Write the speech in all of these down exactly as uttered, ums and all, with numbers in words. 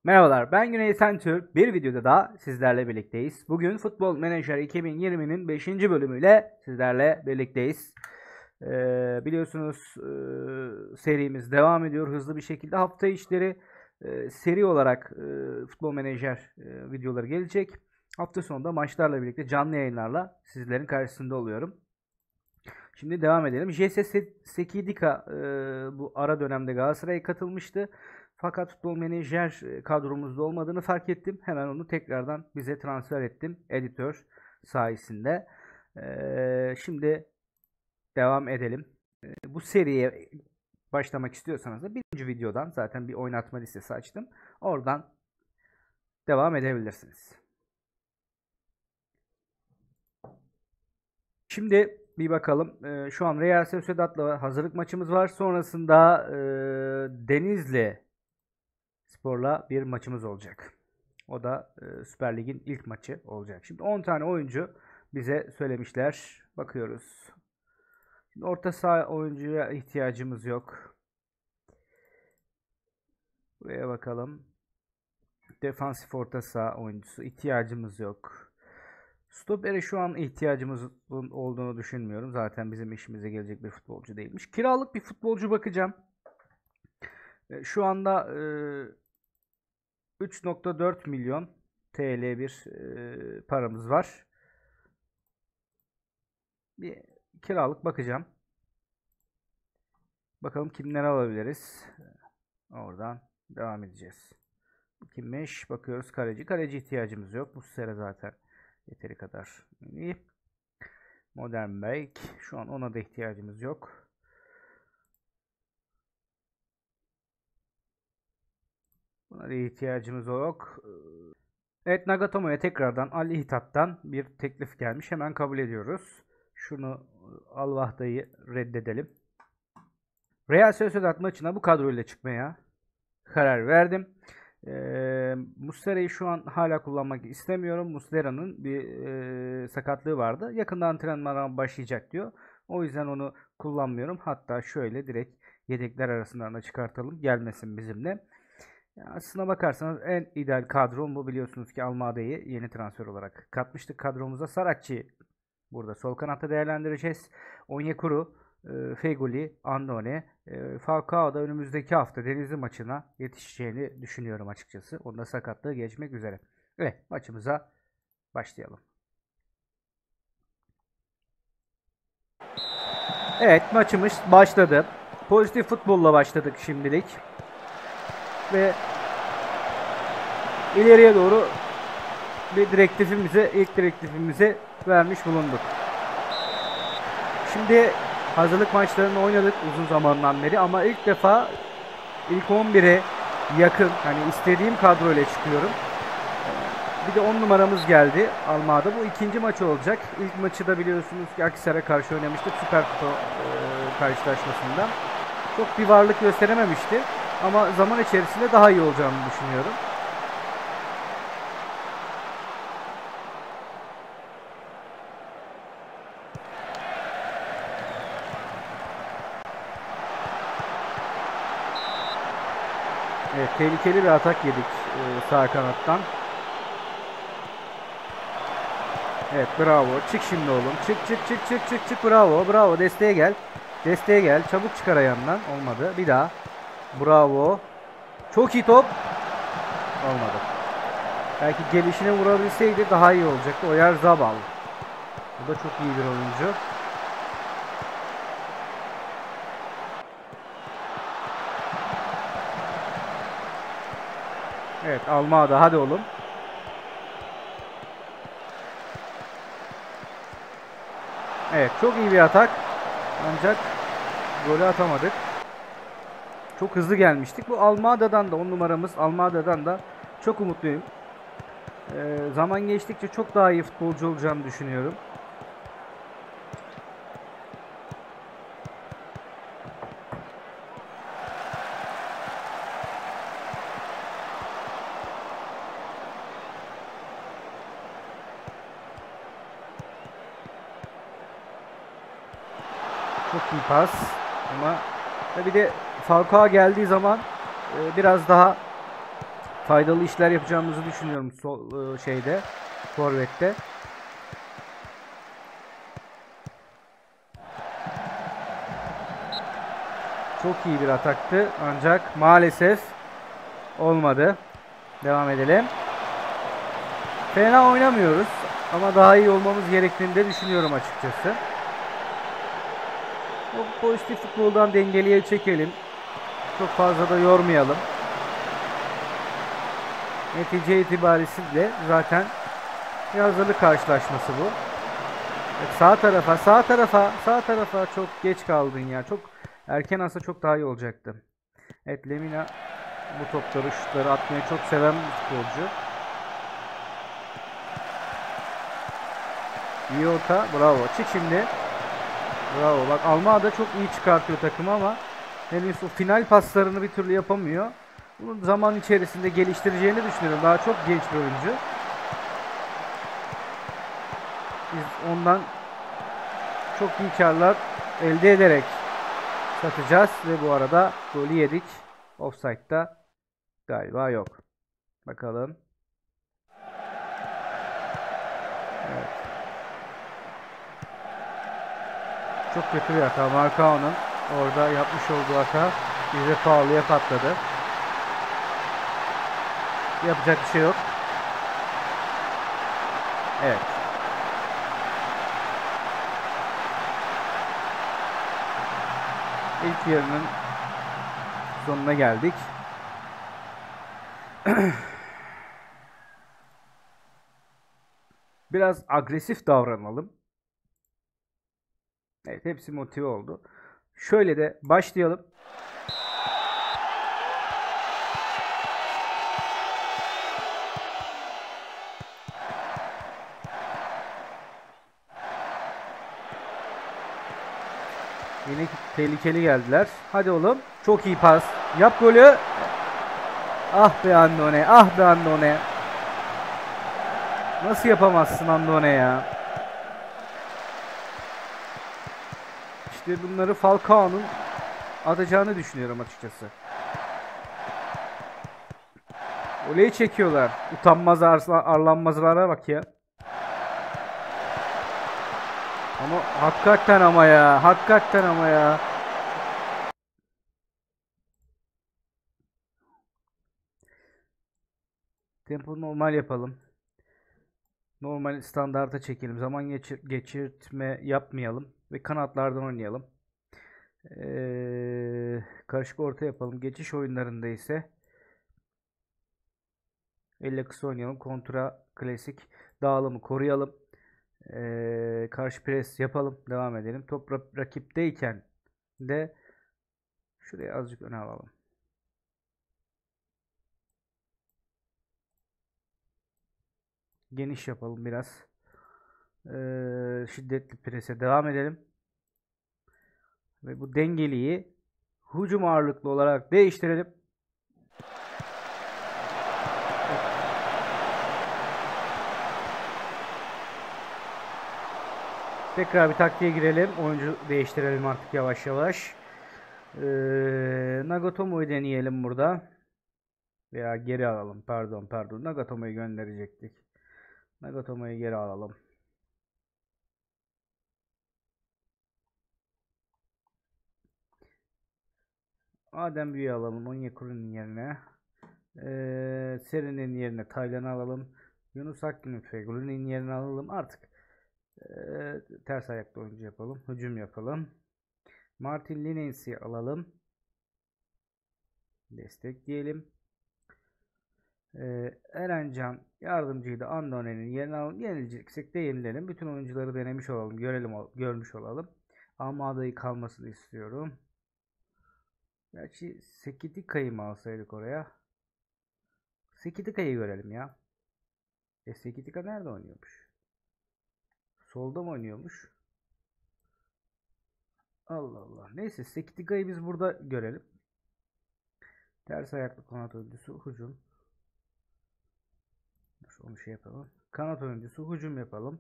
Merhabalar, ben Güney Sentürk. Bir videoda daha sizlerle birlikteyiz. Bugün Futbol Manager iki bin yirminin beşinci bölümüyle sizlerle birlikteyiz. Ee, biliyorsunuz e, serimiz devam ediyor hızlı bir şekilde. Hafta içleri e, seri olarak e, Futbol Manager e, videoları gelecek. Hafta sonunda maçlarla birlikte canlı yayınlarla sizlerin karşısında oluyorum. Şimdi devam edelim. J S Sekidika e, bu ara dönemde Galatasaray'a katılmıştı. Fakat Futbol Menajer kadromuzda olmadığını fark ettim. Hemen onu tekrardan bize transfer ettim. Editör sayesinde. Ee, şimdi devam edelim. Ee, bu seriye başlamak istiyorsanız da birinci videodan zaten bir oynatma listesi açtım. Oradan devam edebilirsiniz. Şimdi bir bakalım. Ee, şu an Real Sociedad'la hazırlık maçımız var. Sonrasında e, Denizli Spor'la bir maçımız olacak. O da e, Süper Lig'in ilk maçı olacak. Şimdi on tane oyuncu bize söylemişler. Bakıyoruz. Şimdi orta saha oyuncuya ihtiyacımız yok. Buraya bakalım. Defansif orta saha oyuncusu ihtiyacımız yok. Stoper'e şu an ihtiyacımız olduğunu düşünmüyorum. Zaten bizim işimize gelecek bir futbolcu değilmiş. Kiralık bir futbolcu bakacağım. E, şu anda e, üç nokta dört milyon T L bir e, paramız var. Bir kiralık bakacağım. Bakalım kimleri alabiliriz. Oradan devam edeceğiz. Kimmiş? Bakıyoruz kaleci. Kaleci ihtiyacımız yok. Bu sene zaten yeteri kadar iyi. Modern Bek. Şu an ona da ihtiyacımız yok. Buna da ihtiyacımız yok. Evet, Nagatomo'ya tekrardan Ali Hitap'tan bir teklif gelmiş. Hemen kabul ediyoruz. Şunu Al-Vahda'yı reddedelim. Real Sociedad maçına bu kadroyla çıkmaya karar verdim. Ee, Muslera'yı şu an hala kullanmak istemiyorum. Muslera'nın bir e, sakatlığı vardı. Yakında antrenmana başlayacak diyor. O yüzden onu kullanmıyorum. Hatta şöyle direkt yedekler arasından da çıkartalım. Gelmesin bizimle. Ya aslına bakarsanız en ideal kadrom bu. Biliyorsunuz ki Almada'yı yeni transfer olarak katmıştık kadromuza. Saratçı burada sol kanatta değerlendireceğiz. Onyekuru, e, Feguli, Andone, e, Falcao da önümüzdeki hafta Denizli maçına yetişeceğini düşünüyorum açıkçası. Onda sakatlığı geçmek üzere. Evet, maçımıza başlayalım. Evet, maçımız başladı. Pozitif futbolla başladık şimdilik. Ve ileriye doğru bir direktifimize, ilk direktifimize vermiş bulunduk. Şimdi hazırlık maçlarını oynadık uzun zamandan beri ama ilk defa ilk on bire yakın, hani istediğim kadroyla çıkıyorum. Bir de on numaramız geldi Almada. Bu ikinci maçı olacak. İlk maçı da biliyorsunuz ki Akhisar'a karşı oynamıştık Süper Kupa e, karşılaşmasında. Çok bir varlık gösterememişti ama zaman içerisinde daha iyi olacağını düşünüyorum. Evet, tehlikeli bir atak yedik e, sağ kanattan. Evet, bravo. Çık şimdi oğlum. Çık çık çık çık çık çık. Bravo. Bravo. Desteğe gel. Desteğe gel. Çabuk çıkar ayağından. Olmadı. Bir daha. Bravo. Çok iyi top. Olmadı. Belki gelişine vurabilseydi daha iyi olacaktı. Oyarzabal. Bu da çok iyi bir oyuncu. Evet, Almada. Hadi oğlum. Evet, çok iyi bir atak. Ancak golü atamadık. Çok hızlı gelmiştik. Bu Almada'dan da on numaramız Almada'dan da çok umutluyum. Ee, zaman geçtikçe çok daha iyi futbolcu olacağını düşünüyorum. Çok iyi pas ama bir de Falcao geldiği zaman e, biraz daha faydalı işler yapacağımızı düşünüyorum sol şeyde, forvette. Çok iyi bir ataktı ancak maalesef olmadı. Devam edelim. Fena oynamıyoruz ama daha iyi olmamız gerektiğini de düşünüyorum açıkçası. O pozitif futboldan dengeliye çekelim. Çok fazla da yormayalım. Netice itibariyle zaten bir hazırlık karşılaşması bu. Evet, sağ tarafa, sağ tarafa, sağ tarafa çok geç kaldın ya. Çok erken alsa çok daha iyi olacaktı. Evet, Lemina bu topları, şutları atmayı çok seven bir futbolcu. İyi orta, bravo. Çık şimdi. Bravo. Bak Almada çok iyi çıkartıyor takımı ama henüz o final paslarını bir türlü yapamıyor. Bunu zaman içerisinde geliştireceğini düşünüyorum. Daha çok genç bir oyuncu. Biz ondan çok iyi karlar elde ederek satacağız ve bu arada golü yedik. Offside'da galiba yok. Bakalım. Evet. Çok kötü bir hata. Marcao'nun orada yapmış olduğu hata bize pahalıya patladı. Yapacak bir şey yok. Evet. İlk yarının sonuna geldik. Biraz agresif davranalım. Evet, hepsi motive oldu. Şöyle de başlayalım. Yine tehlikeli geldiler. Hadi oğlum. Çok iyi pas. Yap golü. Ah be Andone. Ah be Andone. Nasıl yapamazsın Andone ya? İşte bunları Falcao'nun atacağını düşünüyorum açıkçası. Oleyi çekiyorlar. Utanmaz arlanmazlara bak ya. Ama hakikaten ama ya. Hakikaten ama ya. Tempo normal yapalım. Normal standarta çekelim. Zaman geçir geçirtme yapmayalım. Ve kanatlardan oynayalım. Ee, karışık orta yapalım. Geçiş oyunlarında ise elle kısa oynayalım. Kontra klasik dağılımı koruyalım. Ee, karşı pres yapalım. Devam edelim. Top rakipteyken de şuraya azıcık öne alalım. Geniş yapalım biraz. Ee, şiddetli prese devam edelim. Ve bu dengeliyi hücum ağırlıklı olarak değiştirelim. Tekrar bir taktiğe girelim. Oyuncu değiştirelim artık yavaş yavaş. Ee, Nagatomo'yu deneyelim burada. Veya geri alalım. Pardon pardon. Nagatomo'yu gönderecektik. Nagatomo'yu geri alalım. Adem Büyü'yü alalım. Onyekuru'nun yerine. Ee, Seri'nin yerine Taylan'ı alalım. Yunus Akgün'ün Fegül'ün yerine alalım. Artık ee, ters ayaklı oyuncu yapalım. Hücum yapalım. Martin Linens'i alalım. Destekleyelim. Ee, Erencan yardımcıyı da Andone'nin yerine alalım. Yenileceksek de yenilelim. Bütün oyuncuları denemiş olalım. Görelim, görmüş olalım. Almada'yı kalmasını istiyorum. Gerçi Sekidika'yı mı alsaydık oraya? Sekidika'yı görelim ya. E Sekidika nerede oynuyormuş? Solda mı oynuyormuş? Allah Allah. Neyse Sekidika'yı biz burada görelim. Ters ayaklı kanat oyuncusu hücum. Onu şey yapalım. Kanat oyuncusu hücum yapalım.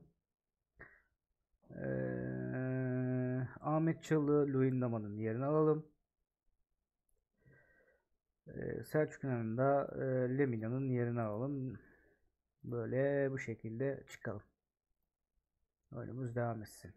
Ee, Ahmet Çalı Luyendama'nın yerini alalım. Ee, Selçuk İnan'ın da e, Lemina'nın yerini alalım. Böyle bu şekilde çıkalım. Oyunumuz devam etsin.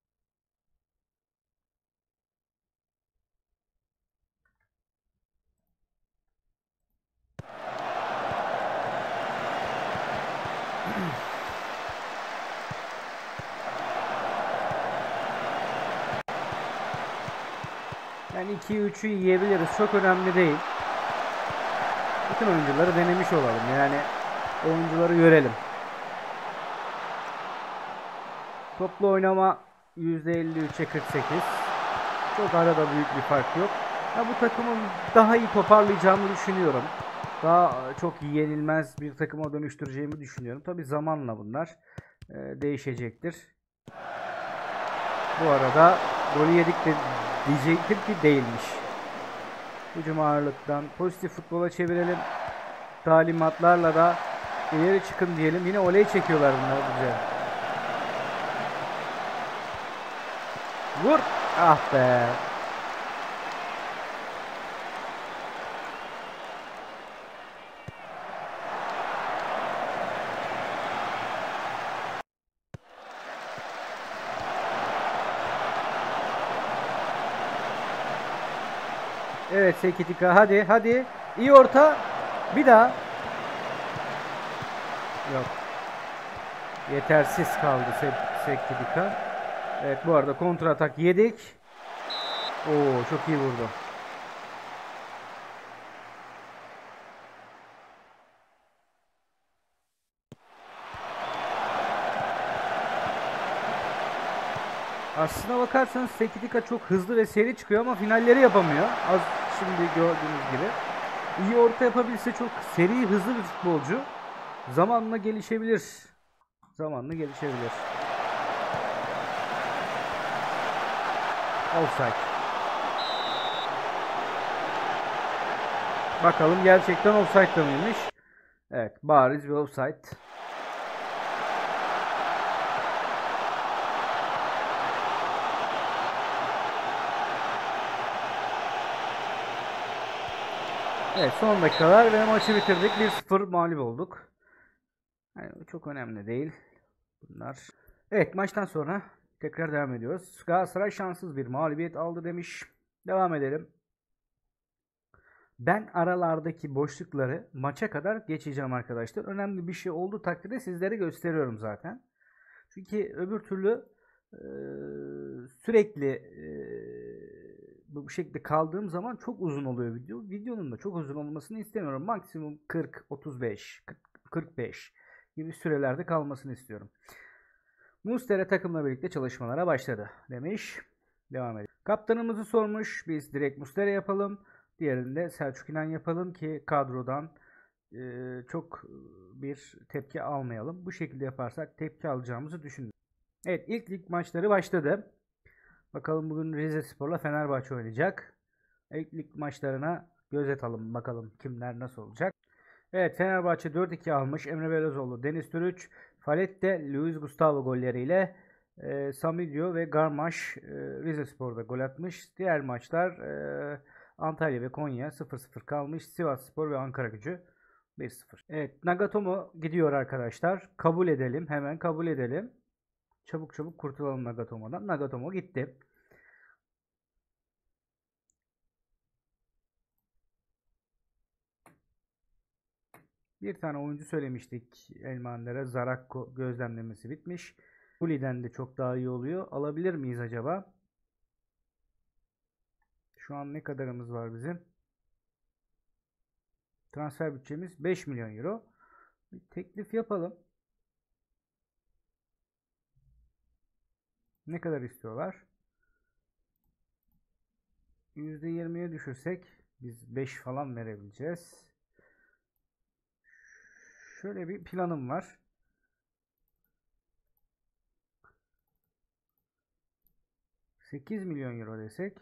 Yani ikiyi üçü yiyebiliriz. Çok önemli değil. Bütün oyuncuları denemiş olalım. Yani oyuncuları görelim. Toplu oynama yüzde elli üçe kırk sekiz. Çok arada büyük bir fark yok. Ya bu takımın daha iyi toparlayacağımı düşünüyorum. Daha çok yenilmez bir takıma dönüştüreceğimi düşünüyorum. Tabi zamanla bunlar e, değişecektir. Bu arada golü yedik de diyecektim ki değilmiş. Hücum ağırlıktan pozitif futbola çevirelim. Talimatlarla da ileri çıkın diyelim. Yine oley çekiyorlar bunlar güzel. Vur. Ah be. Evet Sekitika hadi hadi. İyi orta. Bir daha. Yok. Yetersiz kaldı Sekitika. Evet bu arada kontra atak yedik. Oo çok iyi vurdu. Aslına bakarsanız Sekitika çok hızlı ve seri çıkıyor ama finalleri yapamıyor. Az şimdi gördüğünüz gibi. İyi orta yapabilse çok seri, hızlı bir futbolcu. Zamanla gelişebilir. Zamanla gelişebilir. Offside. Bakalım gerçekten offside mıymış? Evet, bariz bir offside. Evet, son dakikalar ve maçı bitirdik. bir sıfır mağlup olduk. Yani çok önemli değil bunlar. Evet, maçtan sonra tekrar devam ediyoruz. Galatasaray şanssız bir mağlubiyet aldı demiş. Devam edelim. Ben aralardaki boşlukları maça kadar geçeceğim arkadaşlar. Önemli bir şey olduğu takdirde sizlere gösteriyorum zaten. Çünkü öbür türlü e, sürekli e, bu şekilde kaldığım zaman çok uzun oluyor video. Videonun da çok uzun olmasını istemiyorum. Maksimum kırk, otuz beş, kırk beş gibi sürelerde kalmasını istiyorum. Muslera takımla birlikte çalışmalara başladı demiş. Devam edelim. Kaptanımızı sormuş. Biz direkt Muslera yapalım. Diğerinde Selçuk İnan yapalım ki kadrodan e, çok bir tepki almayalım. Bu şekilde yaparsak tepki alacağımızı düşünüyorum. Evet ilk lig maçları başladı. Bakalım bugün Rizespor'la Fenerbahçe oynayacak. İlk lig maçlarına göz atalım bakalım kimler nasıl olacak. Evet Fenerbahçe dört iki almış. Emre Belözoğlu, Deniz Türüç, Falette, Luis Gustavo golleriyle e, Samidio ve Garmaş e, Rizespor'da gol atmış. Diğer maçlar e, Antalya ve Konya sıfır sıfır kalmış. Sivasspor ve Ankaragücü bir sıfır. Evet Nagatomo gidiyor arkadaşlar. Kabul edelim. Hemen kabul edelim. Çabuk çabuk kurtulalım Nagatomo'dan. Nagatomo gitti. Bir tane oyuncu söylemiştik Elmander'e. Zarakko gözlemlemesi bitmiş. Kuli'den de çok daha iyi oluyor. Alabilir miyiz acaba? Şu an ne kadarımız var bizim? Transfer bütçemiz beş milyon euro. Bir teklif yapalım. Ne kadar istiyorlar? yüzde yirmiye düşürsek biz beş falan verebileceğiz. Şöyle bir planım var. sekiz milyon euro desek.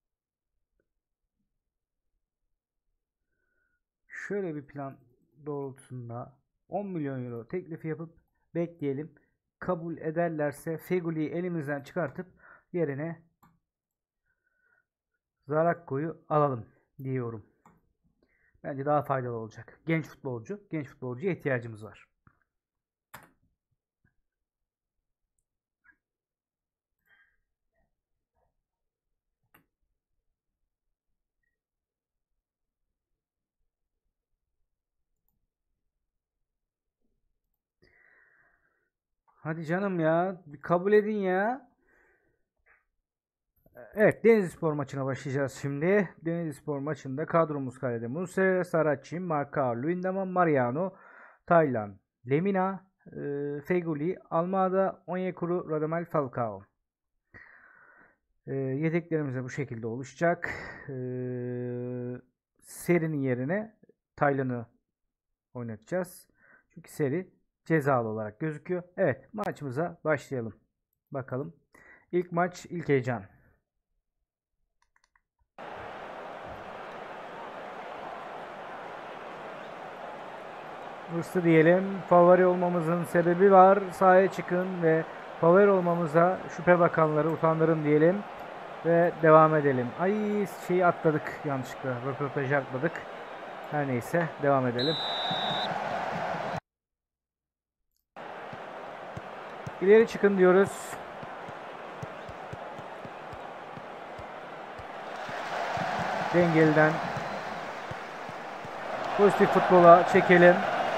Şöyle bir plan doğrultusunda on milyon euro teklifi yapıp bekleyelim. Kabul ederlerse Feguli'yi elimizden çıkartıp yerine Zarakko'yu alalım diyorum. bence daha faydalı olacak. Genç futbolcu, genç futbolcuya ihtiyacımız var. Hadi canım ya, bir kabul edin ya. Evet, Denizlispor maçına başlayacağız şimdi. Denizlispor maçında kadromuz kalede Muslera, Saracchi, Marcao, Luyendama, Mariano, Taylan, Lemina, e, Feguli, Almada, Onyekuru, Radamel Falcao. E, yedeklerimiz de bu şekilde oluşacak. E, Seri'nin yerine Taylan'ı oynatacağız. Çünkü Seri cezalı olarak gözüküyor. Evet, maçımıza başlayalım. Bakalım. İlk maç, ilk heyecan. Hırslı diyelim. Favori olmamızın sebebi var. Sahaya çıkın ve favori olmamıza şüphe bakanları utandırın diyelim. Ve devam edelim. Ay şeyi atladık yanlışlıkla. Röportajı atladık. Her neyse devam edelim. İleri çıkın diyoruz. Dengeliden pozitif futbola çekelim.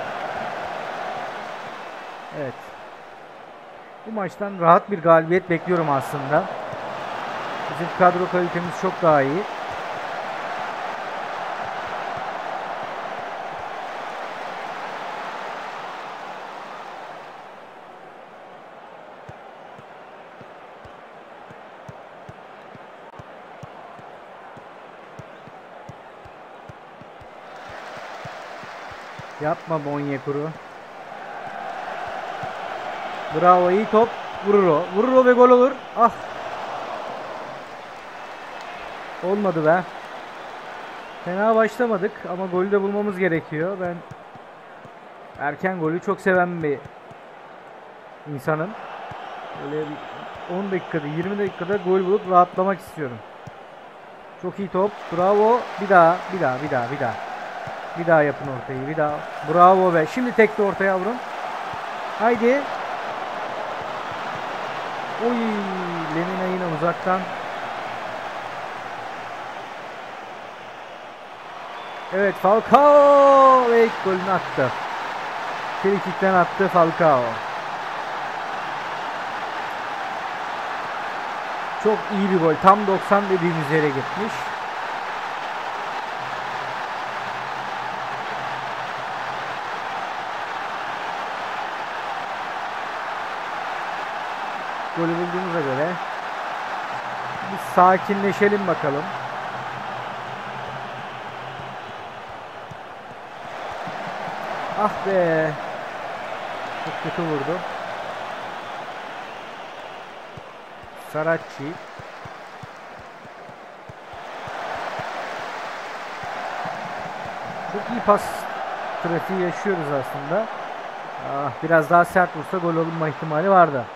Evet. Bu maçtan rahat bir galibiyet bekliyorum aslında. Bizim kadro kalitemiz çok daha iyi. Yapma Onyekuru. Bravo, iyi top. Vurur o. Vurur o ve gol olur. Ah. Olmadı be. Fena başlamadık ama golü de bulmamız gerekiyor. Ben erken golü çok seven bir insanım. Böyle on dakikada, yirmi dakikada gol bulup rahatlamak istiyorum. Çok iyi top. Bravo. Bir daha, bir daha, bir daha, bir daha. Bir daha yapın ortayı. Bir daha. Bravo be. Şimdi tek de ortaya vurun. Haydi. Oy. Lemina yine uzaktan. Evet, Falcao ve ilk golünü attı. Frikikten attı Falcao. Çok iyi bir gol. Tam doksan dediğimiz yere gitmiş. Golü bulduğumuza göre bir sakinleşelim bakalım. Ah be. Çok kötü vurdu. Saracchi. Çok iyi pas trafiği yaşıyoruz aslında. Ah, biraz daha sert vursa gol olma ihtimali vardı.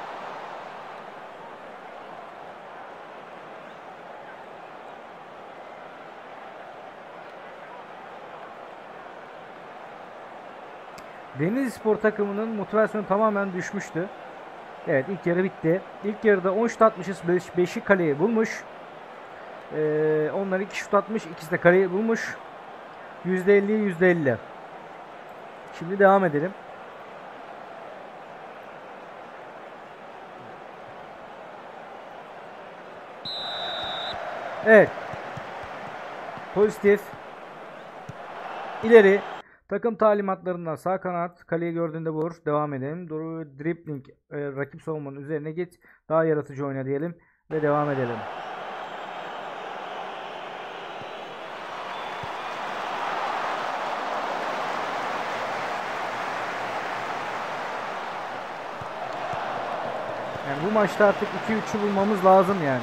Denizlispor takımının motivasyonu tamamen düşmüştü. Evet, ilk yarı bitti. İlk yarıda on şut atmışız. beşi kaleyi bulmuş. Ee, onlar iki şut atmış. ikisi de kaleyi bulmuş. yüzde elli yüzde elli. Şimdi devam edelim. Evet. Pozitif. İleri. Takım talimatlarından sağ kanat, kaleyi gördüğünde vur. Devam edelim. Doğru dribbling, e, rakip savunmanın üzerine git. Daha yaratıcı oyna diyelim ve devam edelim. Yani bu maçta artık iki üçü bulmamız lazım yani.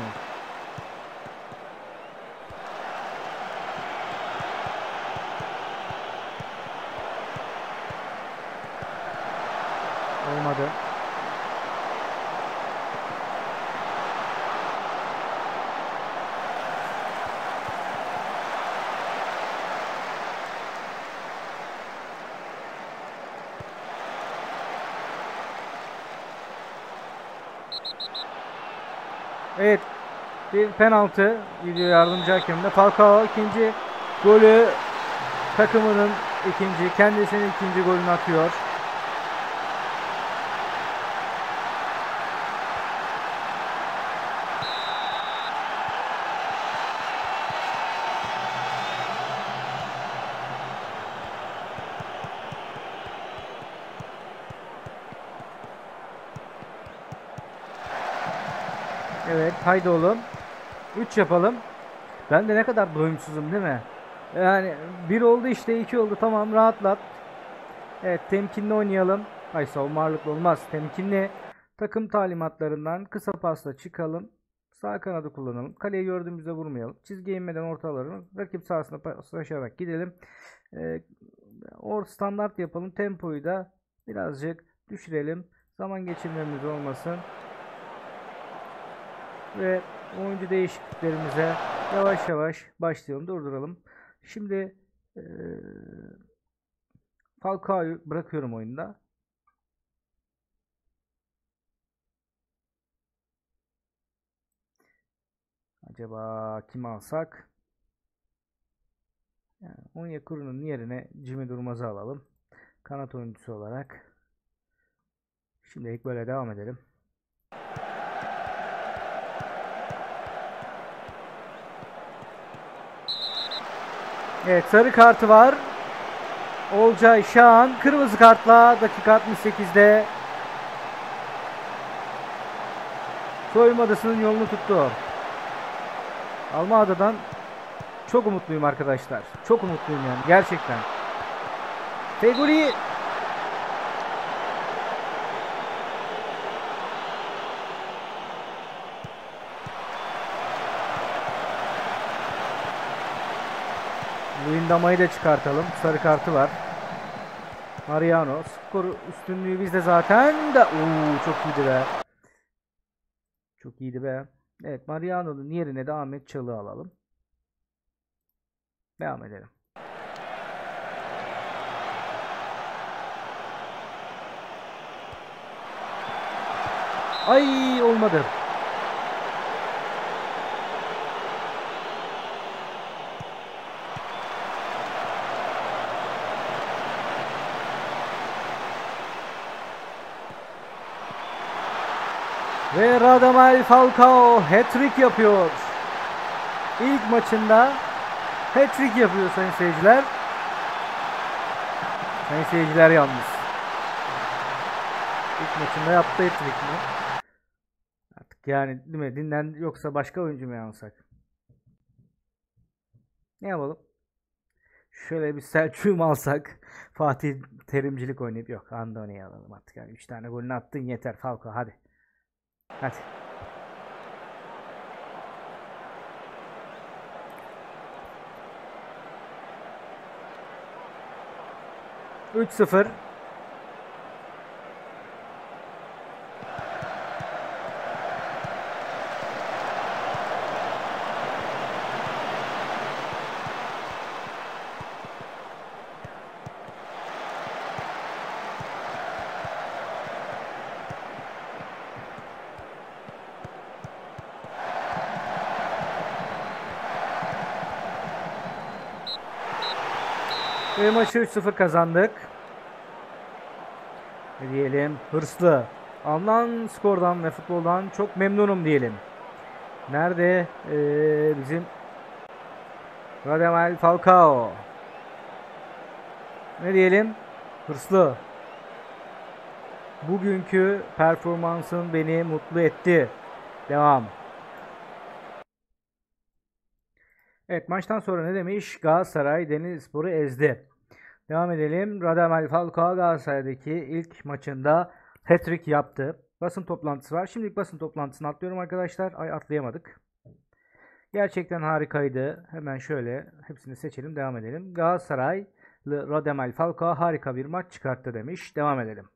Olmadı. Evet. Bir penaltı. Video yardımcı hakemde. Falcao ikinci golü takımının ikinci, kendisinin ikinci golünü atıyor. Evet, haydi oğlum. üç yapalım. Ben de ne kadar doyumsuzum değil mi? Yani bir oldu işte, iki oldu, tamam, rahatlat. Evet, temkinli oynayalım. Ay, savunma ağırlıklı olmaz. Temkinli. Takım talimatlarından kısa pasla çıkalım. Sağ kanadı kullanalım. Kaleyi gördüğümüzde vurmayalım. Çizgiye inmeden ortalarını rakip sahasına paslaşarak gidelim. Ee, or standart yapalım. Tempoyu da birazcık düşürelim. Zaman geçirmemiz olmasın. Ve oyuncu değişikliklerimize yavaş yavaş başlayalım. Durduralım. Şimdi ee, Falcao'yu bırakıyorum oyunda. Acaba kim alsak? Yani Onyekuru'nun yerine Jimmy Durmaz'ı alalım. Kanat oyuncusu olarak. Şimdilik böyle devam edelim. Evet, sarı kartı var. Olcay Şahan kırmızı kartla dakika altmış sekizde soyunma odasının yolunu tuttu. Almanya'dan çok umutluyum arkadaşlar. Çok umutluyum yani gerçekten. Feguli Luyendama'yı da çıkartalım. Sarı kartı var. Mariano. Skor üstünlüğü bizde zaten de. Oo, çok iyiydi be. Çok iyiydi be. Evet, Mariano'nun yerine de Ahmet Çalık'ı alalım. Devam edelim. Ay, olmadı. Ve Radamel Falcao hat-trick yapıyor. İlk maçında hat-trick yapıyor sayın seyirciler. Sayın seyirciler yalnız. İlk maçında yaptı hat-trick mi? Artık yani değil mi? Dinlen, yoksa başka oyuncu mu alsak? Ne yapalım? Şöyle bir Selçuk'u alsak. Fatih Terimcilik oynayıp, yok, Andoni'yi alalım artık. Yani üç tane golünü attın yeter Falcao, hadi. Hadi. üç sıfır. Ve maçı üç sıfır kazandık. Ne diyelim? Hırslı. Alınan skordan ve futboldan çok memnunum diyelim. Nerede ee, bizim Radamel Falcao? Ne diyelim? Hırslı. Bugünkü performansın beni mutlu etti. Devam. Evet, maçtan sonra ne demiş? Galatasaray Denizlispor'u ezdi. Devam edelim. Radamel Falcao Galatasaray'daki ilk maçında hat-trick yaptı. Basın toplantısı var. Şimdilik basın toplantısını atlıyorum arkadaşlar. Ay, atlayamadık. Gerçekten harikaydı. Hemen şöyle hepsini seçelim. Devam edelim. Galatasaraylı Radamel Falcao harika bir maç çıkarttı demiş. Devam edelim.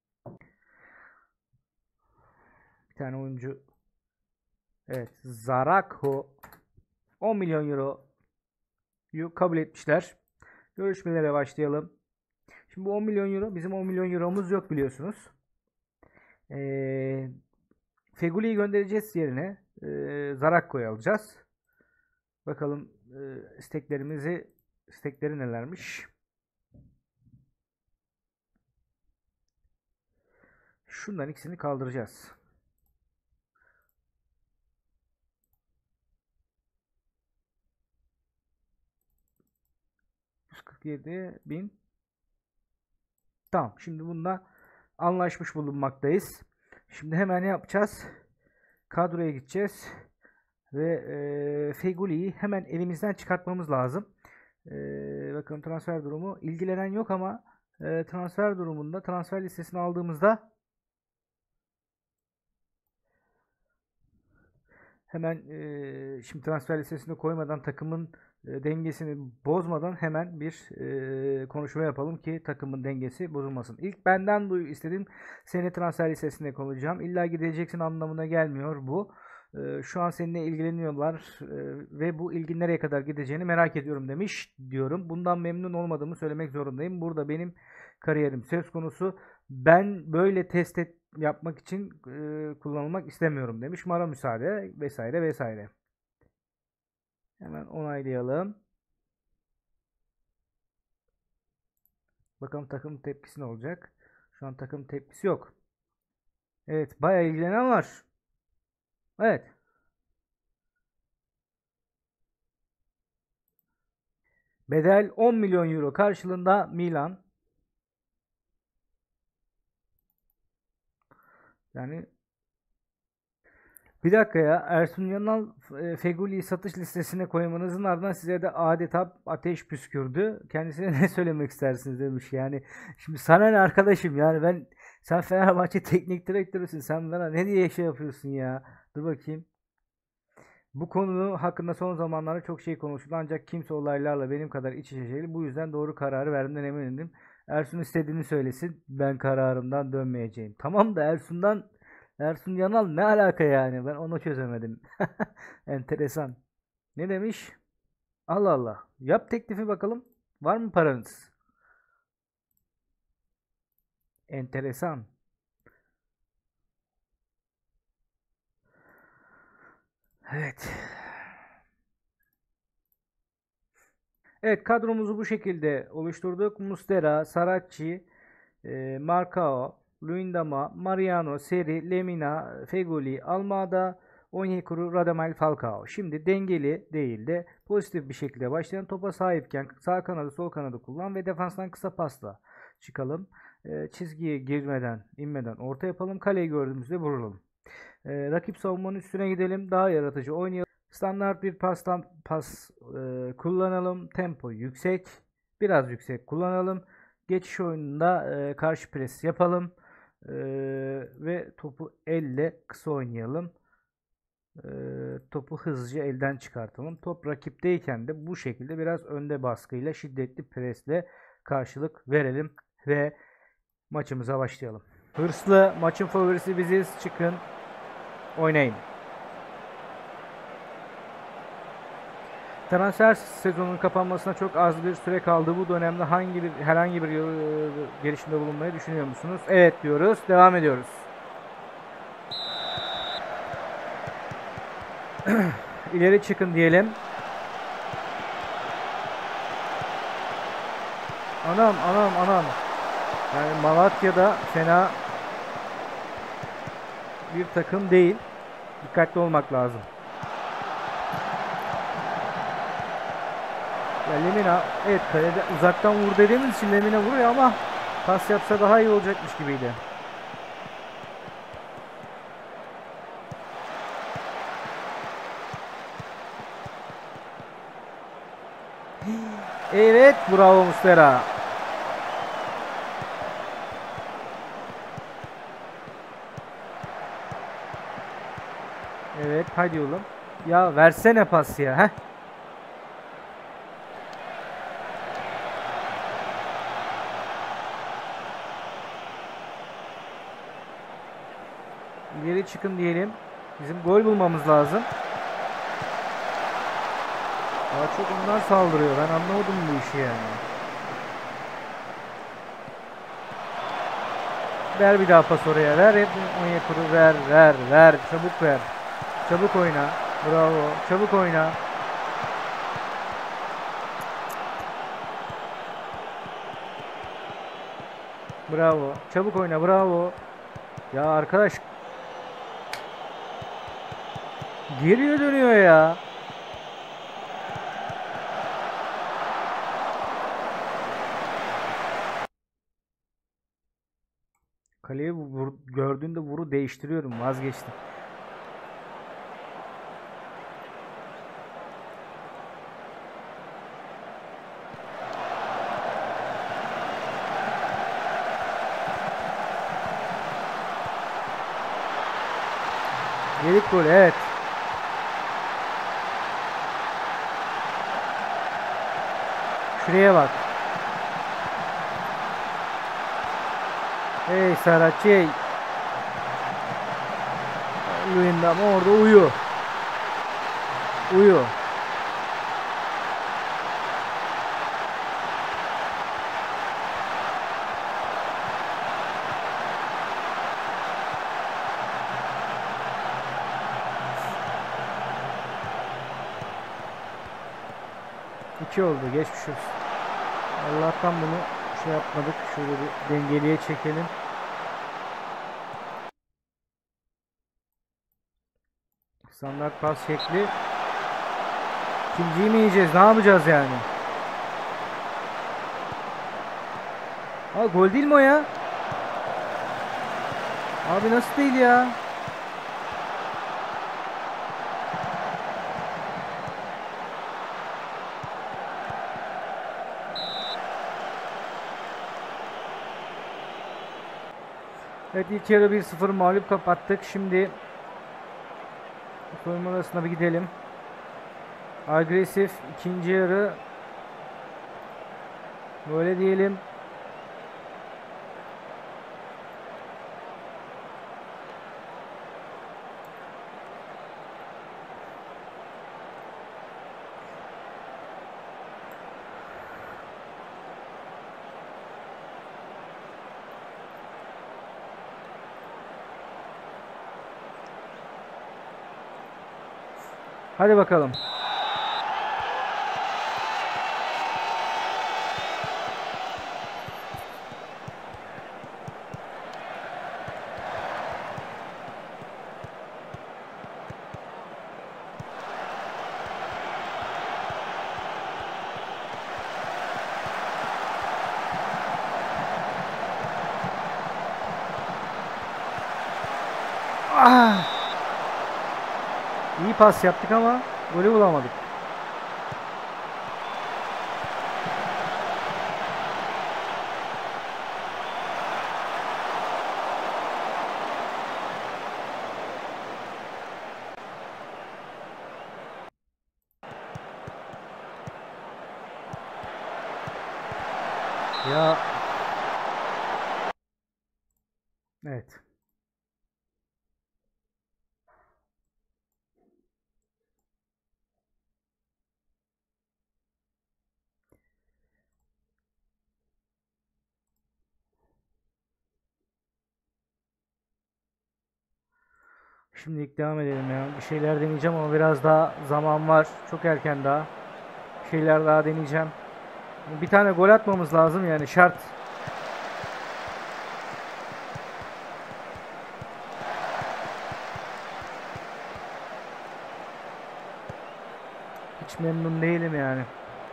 Bir tane oyuncu. Evet. Zarakho on milyon euroyu kabul etmişler. Görüşmelere başlayalım. Şimdi bu on milyon euro. Bizim on milyon euromuz yok biliyorsunuz. Ee, Feguli'yi göndereceğiz yerine. e, Zarakko'yu alacağız. Bakalım e, isteklerimizi istekleri nelermiş? Şundan ikisini kaldıracağız. yüz kırk yedi bin. Tamam. Şimdi bunda anlaşmış bulunmaktayız. Şimdi hemen ne yapacağız? Kadroya gideceğiz. Ve e, Feghoulie'yi hemen elimizden çıkartmamız lazım. E, bakın transfer durumu. İlgilenen yok ama e, transfer durumunda transfer listesini aldığımızda hemen e, şimdi transfer listesine koymadan takımın e, dengesini bozmadan hemen bir e, konuşma yapalım ki takımın dengesi bozulmasın. İlk benden duyu istedim. Seni transfer listesine koyacağım. İlla gideceksin anlamına gelmiyor bu. E, şu an seninle ilgileniyorlar e, ve bu ilgi nereye kadar gideceğini merak ediyorum demiş diyorum. Bundan memnun olmadığımı söylemek zorundayım. Burada benim kariyerim söz konusu. Ben böyle test et yapmak için e, kullanılmak istemiyorum demiş. Bana müsaade vesaire vesaire. Hemen onaylayalım. Bakalım takım tepkisi ne olacak? Şu an takım tepkisi yok. Evet, bayağı ilgilenen var. Evet. Bedel on milyon euro karşılığında Milan. Yani bir dakika ya. Ersun Yanal e, Feghoulie'yi satış listesine koymanızın ardından size de adeta ateş püskürdü. Kendisine ne söylemek istersiniz demiş. Yani şimdi sana ne arkadaşım, yani ben sen Fenerbahçe teknik direktörüsün. Sen bana ne diye şey yapıyorsun ya? Dur bakayım. Bu konu hakkında son zamanlarda çok şey konuşuldu ancak kimse olaylarla benim kadar iç içe değil. Bu yüzden doğru kararı verdiğimden eminim. Ersun istediğini söylesin. Ben kararımdan dönmeyeceğim. Tamam da Ersun'dan Ersun Yanal ne alaka yani? Ben onu çözemedim. Enteresan. Ne demiş? Allah Allah. Yap teklifi bakalım. Var mı paranız? Enteresan. Evet. Evet, kadromuzu bu şekilde oluşturduk. Muslera, Saracchi, e, Marcao, Luyendama, Mariano, Seri, Lemina, Feghouli, Almada, Onyekuru, Radamel Falcao. Şimdi dengeli değil de pozitif bir şekilde başlayan, topa sahipken sağ kanadı sol kanadı kullan ve defanstan kısa pasla çıkalım. E, çizgiye girmeden inmeden orta yapalım. Kaleyi gördüğümüzde vuralım. E, rakip savunmanın üstüne gidelim. Daha yaratıcı oynayalım. Standart bir pastan pas e, kullanalım. Tempo yüksek. Biraz yüksek kullanalım. Geçiş oyununda e, karşı pres yapalım. E, ve topu elle kısa oynayalım. E, topu hızlıca elden çıkartalım. Top rakipteyken de bu şekilde biraz önde baskıyla, şiddetli presle karşılık verelim. Ve maçımıza başlayalım. Hırslı, maçın favorisi biziz. Çıkın, oynayın. Transfer sezonunun kapanmasına çok az bir süre kaldı. Bu dönemde hangi bir herhangi bir gelişimde bulunmayı düşünüyor musunuz? Evet diyoruz. Devam ediyoruz. İleri çıkın diyelim. Anam anam anam. Yani Malatya'da fena bir takım değil. Dikkatli olmak lazım. Ya Lemina, evet, kalede uzaktan vur dediğimiz için Lemina vuruyor ama pas yapsa daha iyi olacakmış gibiydi. Evet, bravo Muslera. Evet, hadi oğlum. Ya versene pas ya. Heh. İleri çıkın diyelim. Bizim gol bulmamız lazım. Daha çok onlar saldırıyor. Ben anlamadım bu işi yani. Ver bir daha pas oraya. Ver. Onyekuru ver. Ver. Ver. Çabuk ver. Çabuk oyna. Bravo. Çabuk oyna. Bravo. Çabuk oyna. Bravo. Ya arkadaş. Geriye dönüyor ya. Kaleye vur, gördüğünde vuru değiştiriyorum. Vazgeçtim. Yedik gol, evet. Şuraya bak. Hey Serhatçı, hey. Luyendam orada uyu. Uyu. İki oldu, geçmiş olsun. Allah'tan bunu şey yapmadık. Şöyle bir dengeliye çekelim. Standart pas şekli. İkinciyi mi yiyeceğiz? Ne yapacağız yani? Ha, gol değil mi o ya? Abi nasıl değil ya? Evet, ilk yarı bir sıfır mağlup kapattık. Şimdi soyunma odasına bir gidelim. Agresif ikinci yarı. Böyle diyelim. Hadi bakalım. Ah! İyi pas yaptık ama golü bulamadık. Ya. Evet. Şimdilik devam edelim ya. Bir şeyler deneyeceğim ama biraz daha zaman var. Çok erken daha. Bir şeyler daha deneyeceğim. Bir tane gol atmamız lazım yani, şart. Hiç memnun değilim yani.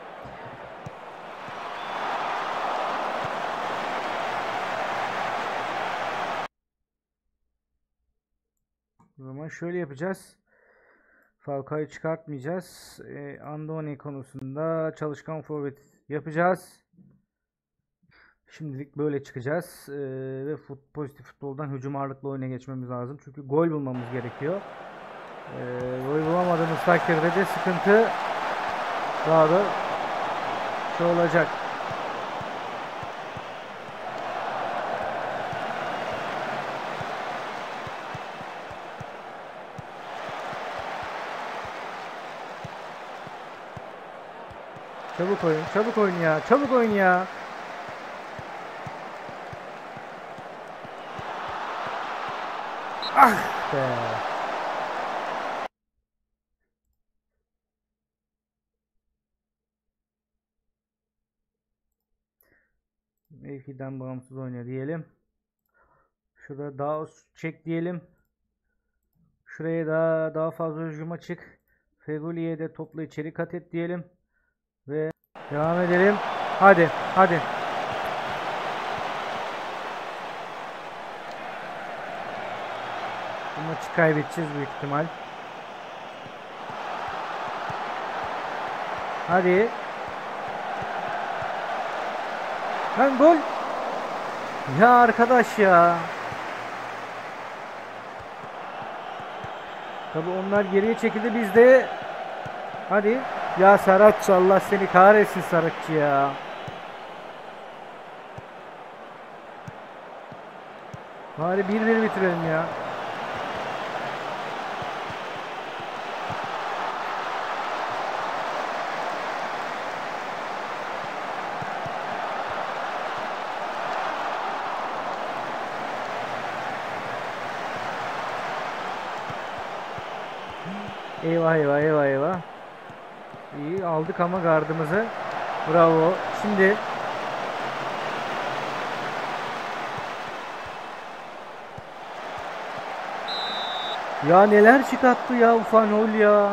O zaman şöyle yapacağız. Falcao'yu çıkartmayacağız. E, Andoni konusunda çalışkan forvet yapacağız. Şimdilik böyle çıkacağız. E, ve fut, pozitif futboldan hücum ağırlıklı oyuna geçmemiz lazım. Çünkü gol bulmamız gerekiyor. E, gol bulamadığımız takdirde de sıkıntı daha da şey olacak. Çabuk oyun, çabuk oyun ya, çabuk oyun ya. Ah be. Mevkiden bağımsız oynuyor diyelim. Şurada daha çek diyelim. Şuraya daha daha fazla hücuma çık. Fegoli'ye de topla içeri kat et diyelim. Ve devam edelim. Hadi, hadi. Bu maçı kaybedeceğiz büyük ihtimal. Hadi. Lan gol. Ya arkadaş ya. Tabi onlar geriye çekildi, biz de. Hadi. Ya Saratçı, Allah seni kahretsin Saratçı ya. Bari bir bir bitirelim ya. Eyvah eyvah eyvah eyvah. İyi aldık ama gardımızı. Bravo. Şimdi ya neler çıkarttı ya Ufanol ya.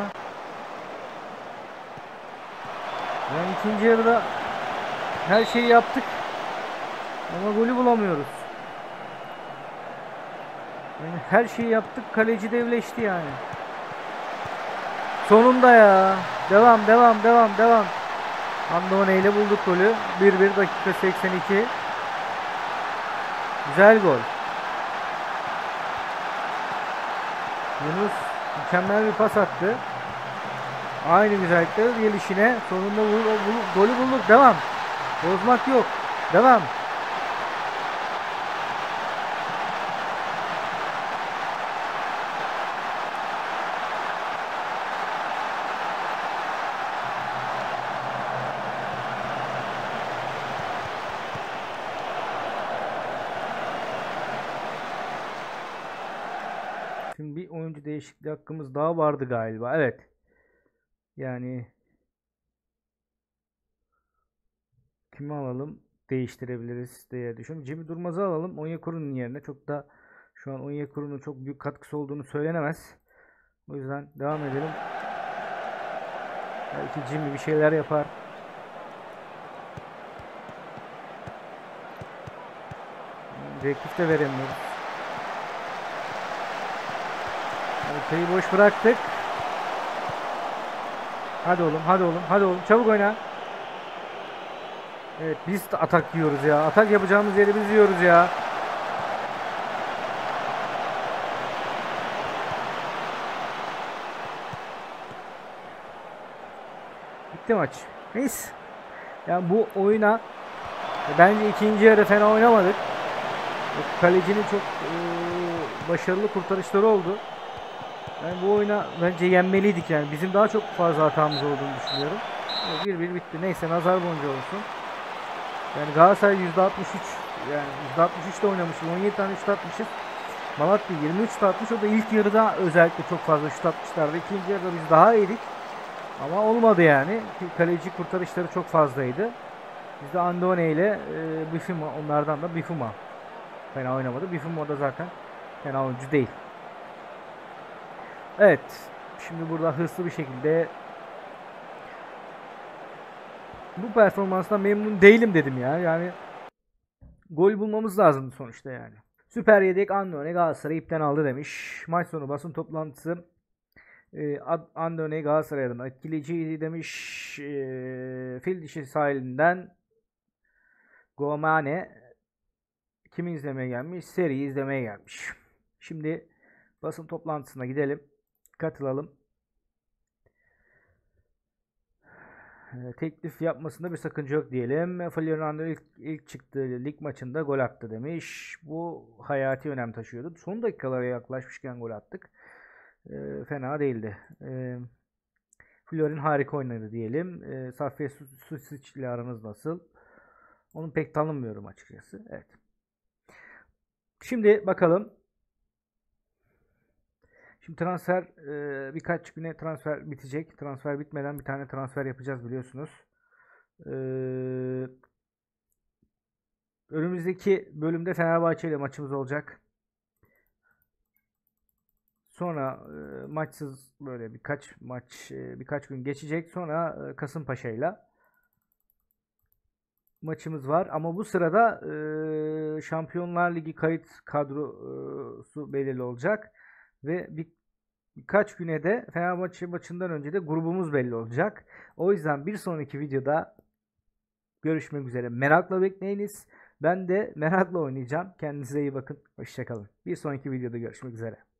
Yani ikinci yarıda her şeyi yaptık ama golü bulamıyoruz. Yani her şeyi yaptık, kaleci devleşti yani. Sonunda ya. Devam devam devam devam. Andone ile bulduk golü. bir bir dakika seksen iki. Güzel gol. Yunus mükemmel bir pas attı. Aynı güzellikte gelişine sonunda vur, vur, golü bulduk. Devam. Bozmak yok. Devam. Şimdi bir oyuncu değişikliği hakkımız daha vardı galiba. Evet. Yani kimi alalım? Değiştirebiliriz diye düşünüyorum. Jimmy Durmaz'ı alalım. Onyekuru'nun yerine. Çok da şu an Onyekuru'nun çok büyük katkısı olduğunu söylenemez. O yüzden devam edelim. Belki Jimmy bir şeyler yapar. Direktif de veremiyoruz. Ortayı boş bıraktık. Hadi oğlum, hadi oğlum, hadi oğlum. Çabuk oyna. Evet, biz de atak yiyoruz ya. Atak yapacağımız yeri biz yiyoruz ya. Bitti maç. Neyse. Yani bu oyuna bence ikinci yarı fena oynamadık. Kalecinin çok e, başarılı kurtarışları oldu. Yani bu oyuna bence yenmeliydik yani. Bizim daha çok fazla hatamız olduğunu düşünüyorum. bir bir bitti. Neyse, nazar boncuğu olsun. Yani Galatasaray yüzde altmış üç, yani yüzde altmış üçte oynamışız. on yedi tane şut atmışız. Malatya yirmi üç şut atmış. O da ilk yarıda özellikle çok fazla şut atmışlardı. İkinci yarıda biz daha iyiydik. Ama olmadı yani. Kaleci kurtarışları çok fazlaydı. Biz de Andone ile e, Bifuma, onlardan da Bifuma fena oynamadı. Bifuma da zaten fena oyuncu değil. Evet. Şimdi burada hırslı bir şekilde bu performanstan memnun değilim dedim ya. Yani gol bulmamız lazım sonuçta yani. Süper Yedek Andone Galatasaray'ı ipten aldı demiş. Maç sonu basın toplantısı. E, Andone Galatasaray adına etkileyiciydi demiş. E, Fil dişi sahilinden Gomane kimi izlemeye gelmiş? Seriyi izlemeye gelmiş. Şimdi basın toplantısına gidelim. Katılalım. E, teklif yapmasında bir sakınca yok diyelim. Floriano ilk, ilk çıktığı lig maçında gol attı demiş. Bu hayati önem taşıyordu. Son dakikalara yaklaşmışken gol attık. E, fena değildi. E, Florin harika oynadı diyelim. E, Safiye Susic ile aranız nasıl? Onu pek tanımıyorum açıkçası. Evet. Şimdi bakalım. Şimdi transfer e, birkaç güne transfer bitecek. Transfer bitmeden bir tane transfer yapacağız biliyorsunuz. E, önümüzdeki bölümde Fenerbahçe ile maçımız olacak. Sonra e, maçsız böyle birkaç maç e, birkaç gün geçecek. Sonra e, Kasımpaşa ile maçımız var. Ama bu sırada e, Şampiyonlar Ligi kayıt kadrosu belirli olacak ve bir birkaç güne de Fenerbahçe maçından önce de grubumuz belli olacak. O yüzden bir sonraki videoda görüşmek üzere. Merakla bekleyiniz. Ben de merakla oynayacağım. Kendinize iyi bakın. Hoşçakalın. Bir sonraki videoda görüşmek üzere.